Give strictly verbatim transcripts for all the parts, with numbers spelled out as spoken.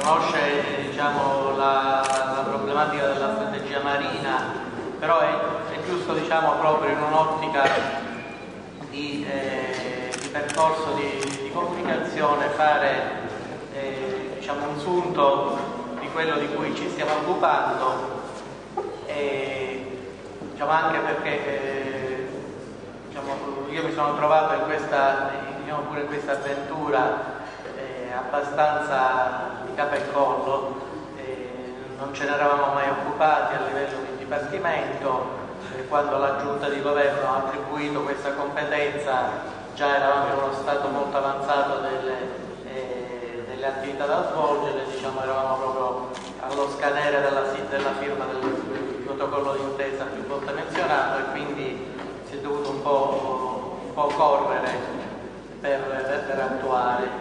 conosce diciamo, la, la problematica della strategia marina, però è, è giusto diciamo, proprio in un'ottica di, eh, di percorso di, di comunicazione fare eh, diciamo, un sunto di quello di cui ci stiamo occupando, e, diciamo, anche perché eh, diciamo, io mi sono trovato in questa, diciamo, pure in questa avventura eh, abbastanza di capo e collo, eh, non ce ne eravamo mai occupati a livello di dipartimento. Eh, quando la giunta di governo ha attribuito questa competenza già eravamo in uno stato molto avanzato delle, eh, delle attività da svolgere, diciamo, eravamo proprio allo scadere della, della firma del protocollo d'intesa più volte menzionato, e quindi si è dovuto un po', un po' correre per, per, per attuare.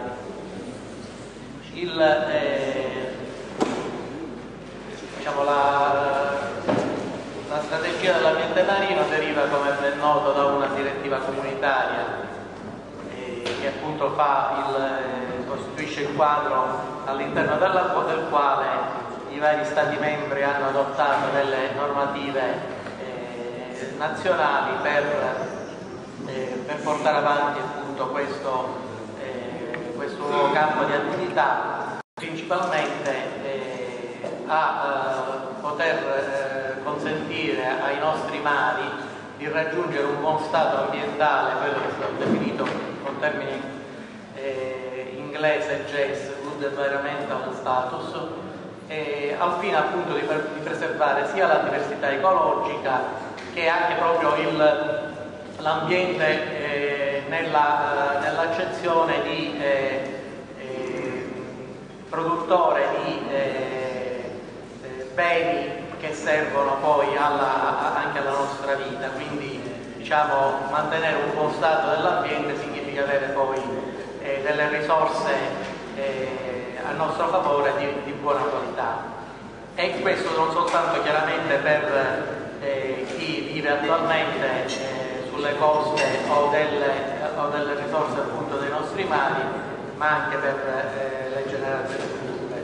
Il, eh, diciamo, la, la strategia dell'ambiente marino deriva, come ben noto, da una direttiva comunitaria eh, che appunto fa il, eh, costituisce il quadro all'interno del quale i vari Stati membri hanno adottato delle normative eh, nazionali per, eh, per portare avanti appunto questo, eh, questo nuovo campo di attività, principalmente eh, a eh, poter eh, consentire ai nostri mari di raggiungere un buon stato ambientale, quello che è stato definito con termini eh, inglese G E S, Good Environmental Status, eh, al fine appunto di, per, di preservare sia la diversità ecologica che anche proprio l'ambiente eh, nella, eh, nell'accezione di eh, eh, produttore di eh, eh, beni che servono poi alla, anche alla nostra vita. Quindi diciamo, mantenere un buon stato dell'ambiente significa avere poi eh, delle risorse eh, a nostro favore di, di buona qualità, e questo non soltanto chiaramente per eh, chi vive attualmente eh, sulle coste o delle, o delle risorse appunto dei nostri mari, ma anche per eh, le generazioni future.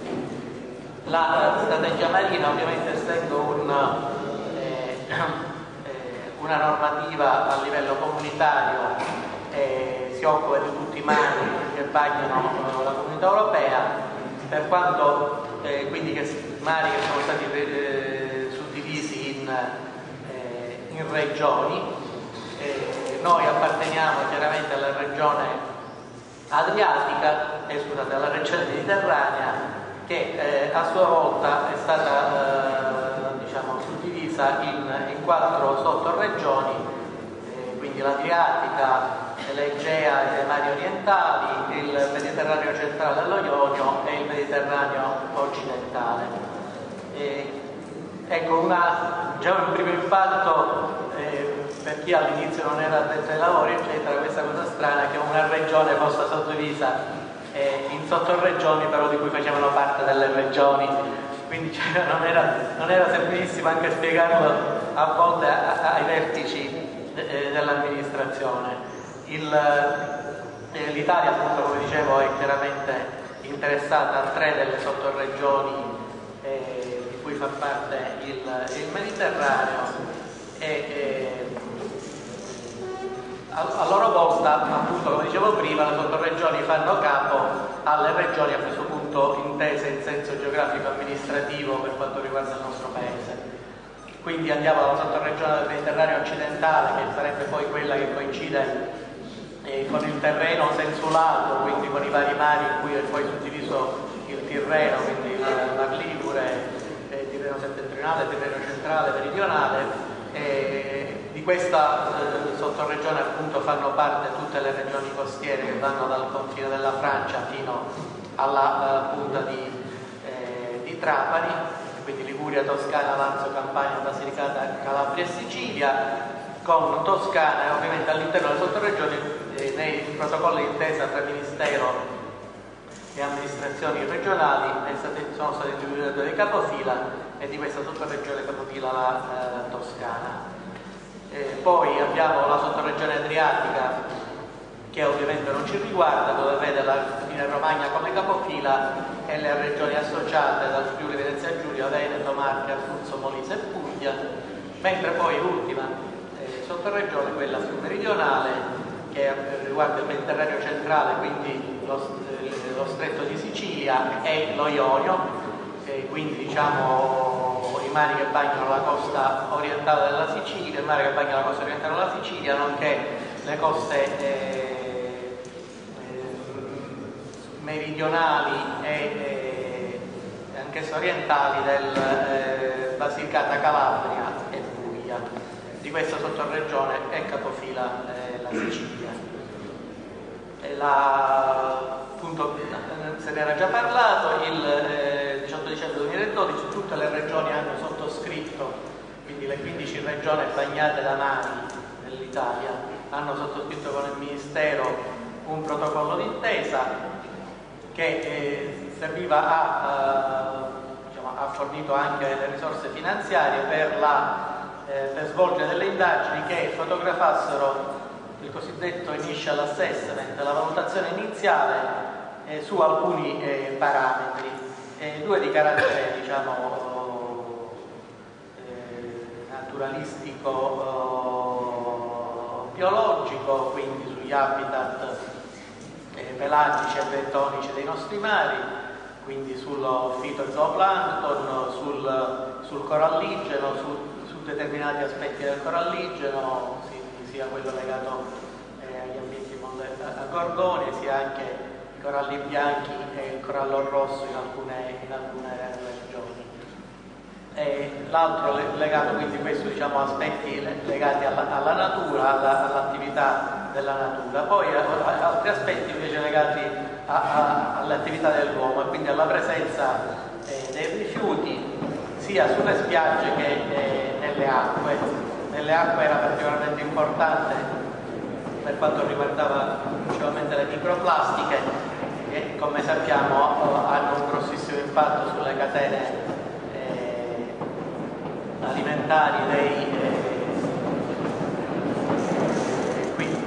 La strategia marina, ovviamente, essendo un, eh, eh, una normativa a livello comunitario, eh, si occupa di tutti i mari che bagnano la Comunità Europea, per quanto eh, quindi che mari che sono stati eh, suddivisi in, eh, in regioni. Eh, noi apparteniamo chiaramente alla regione Adriatica, eh, scusate, alla regione Mediterranea, che eh, a sua volta è stata eh, diciamo, suddivisa in, in quattro sottoregioni, eh, quindi l'Adriatica, l'Egea e le mari orientali, il Mediterraneo centrale e lo Ionio e il Mediterraneo occidentale. Eh, ecco, una, già un primo impatto eh, per chi all'inizio non era addetto ai lavori, eccetera, questa cosa strana che una regione fosse suddivisa eh, in sottoregioni, però di cui facevano parte delle regioni, quindi cioè, non, era, non era semplicissimo anche spiegarlo a volte a, a, ai vertici de, eh, dell'amministrazione. Eh, L'Italia, appunto, come dicevo, è chiaramente interessata a tre delle sottoregioni eh, di cui fa parte il, il Mediterraneo, e eh, a, a loro volta, appunto, come dicevo prima, le sottoregioni fanno capo alle regioni a questo punto intese in senso geografico amministrativo per quanto riguarda il nostro paese. Quindi andiamo dalla sottoregione del Mediterraneo occidentale, che sarebbe poi quella che coincide eh, con il terreno sensulato, quindi con i vari mari in cui è poi suddiviso il Tirreno, quindi il Mar Ligure, eh, Tirreno settentrionale, Tirreno centrale, meridionale. Eh, di questa eh, sottoregione appunto fanno parte tutte le regioni costiere che vanno dal confine della Francia fino alla uh, punta di, eh, di Trapani, quindi Liguria, Toscana, Lazio, Campania, Basilicata, Calabria e Sicilia, con Toscana e ovviamente all'interno delle sottoregioni eh, nei protocolli d'intesa tra Ministero e amministrazioni regionali è state, sono stati individuati dei capofila, e di questa sottoregione capofila la eh, Toscana. Eh, poi abbiamo la sottoregione Adriatica, che ovviamente non ci riguarda, dove vede la Unione Romagna come capofila e le regioni associate dal Friuli Venezia Giulia, Veneto, Marche, Abruzzo, Molise e Puglia, mentre poi l'ultima eh, sottoregione, quella più meridionale, che riguarda il Mediterraneo centrale, quindi lo, eh, lo stretto di Sicilia e lo Ionio, eh, quindi diciamo i mari che bagnano la costa orientale della Sicilia, il mare che bagna la costa orientale della Sicilia, nonché le coste eh, eh, meridionali e eh, anch'esse orientali del eh, Basilicata, Calabria e Puglia. Di questa sottoregione è capofila eh, la Sicilia. E la, appunto, se ne era già parlato, il eh, diciotto dicembre duemiladodici tutte le regioni hanno sottoscritto, quindi le quindici regioni bagnate da mari dell'Italia hanno sottoscritto con il Ministero un protocollo d'intesa che eh, serviva a, eh, diciamo, ha fornito anche le risorse finanziarie per, la, eh, per svolgere delle indagini che fotografassero il cosiddetto initial assessment, la valutazione iniziale eh, su alcuni eh, parametri, eh, due di carattere diciamo eh, naturalistico eh, biologico, quindi sugli habitat eh, pelagici e bentonici dei nostri mari, quindi sullo fitozooplancton, sul, sul coralligeno, su, su determinati aspetti del coralligeno, sì, sia quello legato eh, agli ambienti a gorgoni, sia anche i coralli bianchi e il corallo rosso in alcune, in alcune regioni. L'altro legato quindi questo diciamo aspetti legati alla, alla natura, alla, all'attività della natura, poi altri aspetti invece legati all'attività dell'uomo e quindi alla presenza eh, dei rifiuti sia sulle spiagge che eh, nelle acque. Nelle acque era particolarmente importante per quanto riguardava principalmente le microplastiche che come sappiamo hanno un grossissimo impatto sulle catene eh, alimentari dei eh, quindi,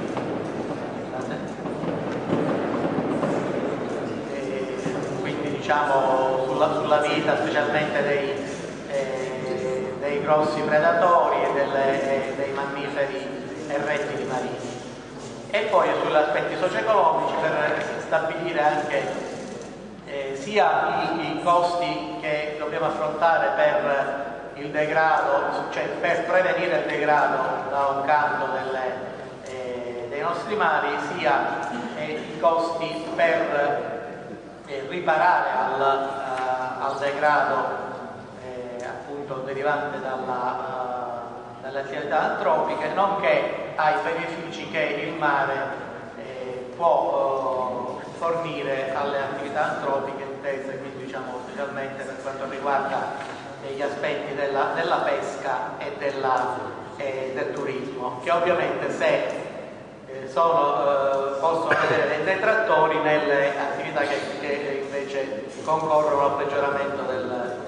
eh, quindi diciamo sulla, sulla vita specialmente dei eh, dei grossi predatori e delle, dei mammiferi e rettili marini. E poi sugli aspetti socio-economici per stabilire anche eh, sia i, i costi che dobbiamo affrontare per il degrado, cioè per prevenire il degrado da un canto delle, eh, dei nostri mari, sia eh, i costi per eh, riparare al, uh, al degrado derivante dalla, uh, dalle attività antropiche, nonché ai benefici che il mare eh, può uh, fornire alle attività antropiche intese, quindi diciamo specialmente per quanto riguarda eh, gli aspetti della, della pesca e della, eh, del turismo, che ovviamente se eh, sono, eh, possono vedere dei detrattori nelle attività che, che invece concorrono al peggioramento del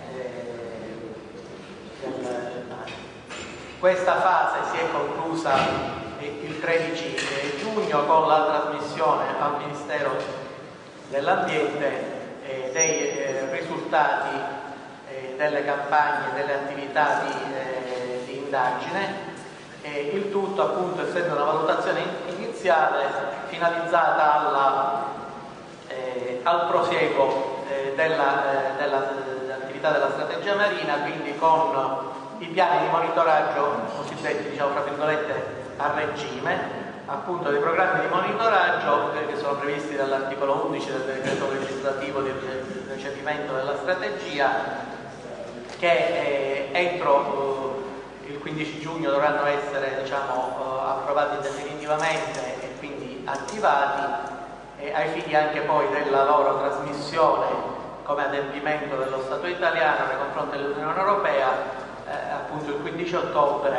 Questa fase si è conclusa il tredici giugno con la trasmissione al Ministero dell'Ambiente eh, dei eh, risultati eh, delle campagne e delle attività di, eh, di indagine, e il tutto appunto essendo una valutazione iniziale finalizzata alla, eh, al prosieguo eh, della, eh, della, dell'attività della strategia marina, quindi con i piani di monitoraggio cosiddetti, diciamo tra virgolette, a regime, appunto dei programmi di monitoraggio che sono previsti dall'articolo undici del decreto legislativo di recepimento della strategia, che eh, entro eh, il quindici giugno dovranno essere diciamo, eh, approvati definitivamente e quindi attivati, eh, ai fini anche poi della loro trasmissione come adempimento dello Stato italiano nei confronti dell'Unione Europea Eh, appunto il quindici ottobre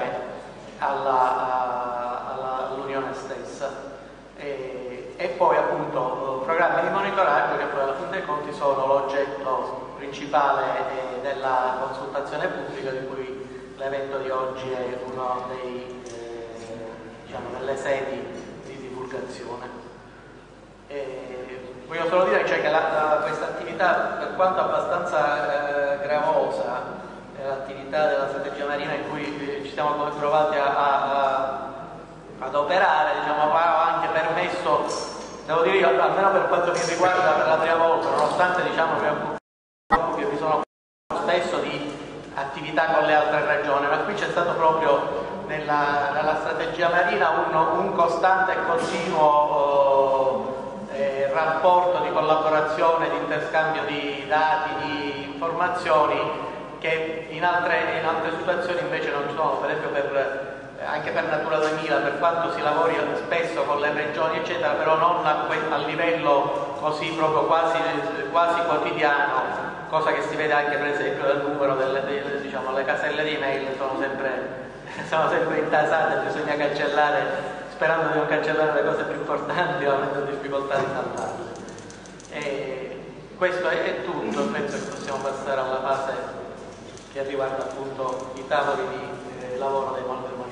all'Unione stessa, e, e poi appunto programmi di monitoraggio che poi alla fine dei conti sono l'oggetto principale eh, della consultazione pubblica, di cui l'evento di oggi è uno dei, eh, diciamo, delle sedi di divulgazione. E, voglio solo dire cioè, che questa attività, per quanto abbastanza eh, gravosa, è l'attività della strategia marina in cui eh, ci siamo trovati a, a, a, ad operare, diciamo, ha anche permesso, devo dire io, almeno per quanto mi riguarda, per la prima volta, nonostante diciamo che vi sono spesso di attività con le altre regioni, ma qui c'è stato proprio nella, nella strategia marina un, un costante e continuo eh, rapporto di collaborazione, di interscambio di dati, di informazioni che in altre, in altre situazioni invece non ci sono, per esempio per, anche per Natura duemila, per quanto si lavori spesso con le regioni eccetera, però non a, a livello così proprio quasi, quasi quotidiano, cosa che si vede anche per esempio dal numero delle, delle diciamo, le caselle di mail sono sempre, sono sempre intasate, bisogna cancellare, sperando di non cancellare le cose più importanti o avendo difficoltà di salvarle. E questo è, è tutto, penso che possiamo passare alla fase che riguarda appunto i tavoli di eh, lavoro dei modelli.